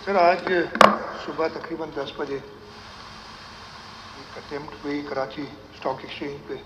Sir आज सुबह तकरीबन 10 बजे एक अटेम्प्ट हुई कराची स्टॉक एक्सचेंज पे।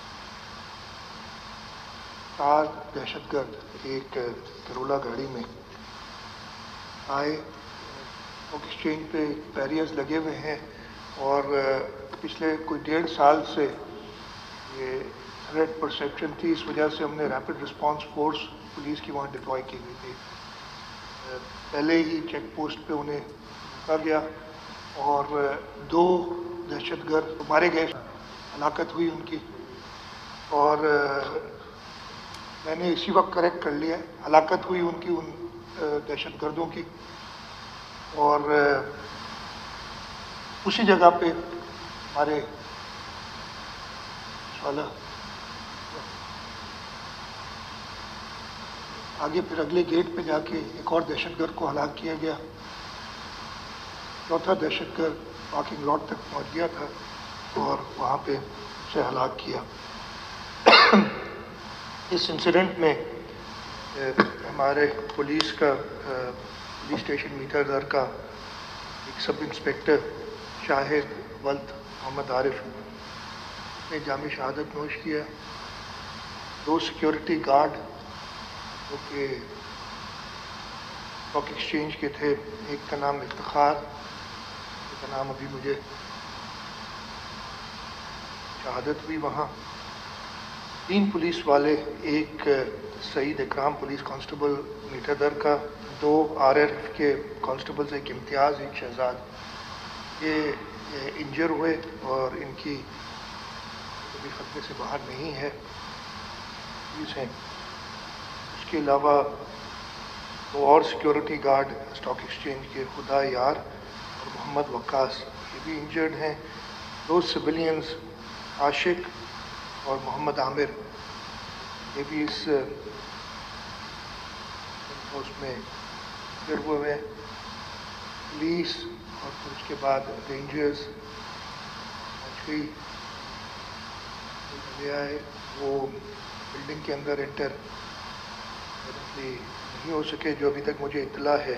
4 दहशतगर्द एक करोला गाड़ी में आए। स्टॉक एक्सचेंज पे बैरियर्स लगे हुए हैं और पिछले कोई 1.5 साल से ये थ्रेट परसेप्शन थी, इस वजह से हमने रैपिड रिस्पांस फोर्स पुलिस की वहाँ डिप्लॉय की गई थी। पहले ही चेक पोस्ट पे उन्हें रोका गया और 2 दहशतगर्द मारे गए, हलाकत हुई उनकी। और मैंने इसी वक्त करेक्ट कर लिया, हलाकत हुई उनकी, उन दहशतगर्दों की। और उसी जगह पे हमारे वाला आगे फिर अगले गेट पे जाके एक और दहशतगर्द को हलाक किया गया। चौथा दहशतगर्द पार्किंग लॉट तक पहुंच गया था और वहाँ पे उसे हलाक किया। इस इंसिडेंट में हमारे पुलिस स्टेशन मीठा-दर का एक सब इंस्पेक्टर शाहिद वल्द मोहम्मद आरिफ ने जामी शहादत नोश किया। 2 सिक्योरिटी गार्ड जो कि स्टॉक एक्सचेंज के थे, एक का नाम इफ्तिखार, एक का नाम अभी मुझे, शहादत हुई वहाँ। 3 पुलिस वाले, एक सईद इकराम पुलिस कांस्टेबल मीठा-दर का, 2 आरएफ के कांस्टेबल्स, एक इम्तियाज़, एक शहजाद, ये इंजर हुए और इनकी अभी खतरे से बाहर नहीं है। इसके अलावा 2 और सिक्योरिटी गार्ड स्टॉक एक्सचेंज के, खुदा यार और मोहम्मद वक्कास, ये भी इंजर्ड हैं। 2 सिविलियंस, आशिक और मोहम्मद आमिर, ये भी इस उसमें इंजर्ड हुए हैं। पुलिस और फिर उसके बाद रेंजर्स आए, वो बिल्डिंग के अंदर एंटर नहीं हो सके। जो अभी तक मुझे इत्तला है,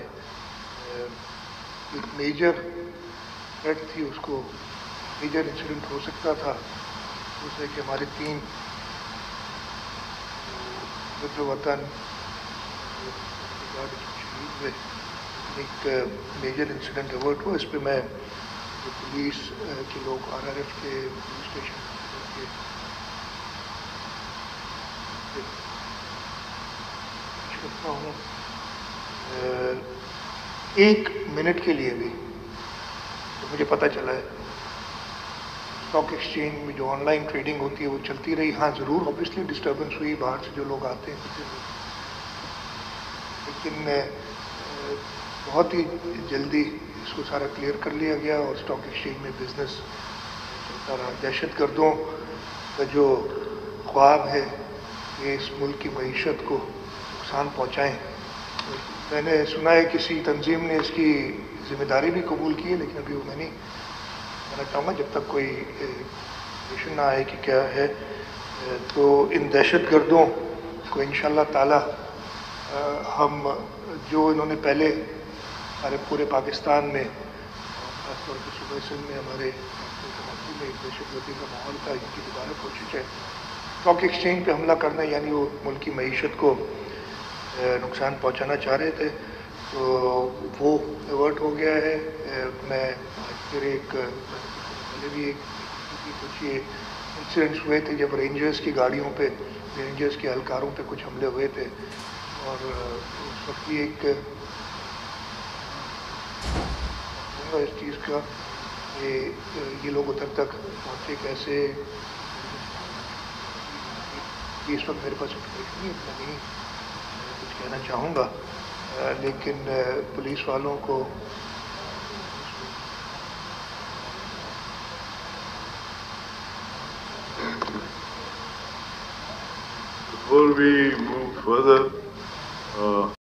एक मेजर थ्रेट थी, उसको मेजर इंसिडेंट हो सकता था। दूसरे कि हमारे 3 जो वतन शहीद हुए, एक मेजर इंसिडेंट अवर्ट हुआ। इस पर मैं जो पुलिस के लोग, आरआरएफ के पुलिस स्टेशन के करता हूँ, 1 मिनट के लिए भी तो मुझे पता चला है स्टॉक एक्सचेंज में जो ऑनलाइन ट्रेडिंग होती है वो चलती रही। हाँ, ज़रूर ऑब्वियसली डिस्टर्बेंस हुई, बाहर से जो लोग आते हैं, लेकिन बहुत ही जल्दी इसको सारा क्लियर कर लिया गया और स्टॉक एक्सचेंज में बिजनेस चलता रहा। दहशतगर्दों का जो ख्वाब है कि इस मुल्क की मईशत को नुकसान पहुँचाएँ, मैंने सुना है किसी तंजीम ने इसकी ज़िम्मेदारी भी कबूल की है, लेकिन अभी वो मैं नहीं कहना चाहूँगा जब तक कोई इंफॉर्मेशन ना आए कि क्या है। तो इन दहशतगर्दों को इंशाअल्लाह ताला हम, जो इन्होंने पहले हमारे पूरे पाकिस्तान में, खासतौर पर सूबे सिंध में हमारे में एक दहशतगर्दी का माहौल था, इनकी दोबारा कोशिश है स्टॉक एक्सचेंज पे हमला करना, यानी वो मुल्क की मईशत को नुकसान पहुंचाना चाह रहे थे, तो वो एवर्ट हो गया है। मैं फिर पहले भी कुछ ये इंसिडेंट्स हुए थे जब रेंजर्स की गाड़ियों पे, रेंजर्स के एहलकारों पे कुछ हमले हुए थे, और उस वक्त भी एक इस चीज़ का ये लोग उधर तक पहुँचे कैसे, इस वक्त मेरे पास इंफॉर्मेशन नहीं, इतना नहीं कुछ कहना चाहूँगा, लेकिन पुलिस वालों को Before we move further,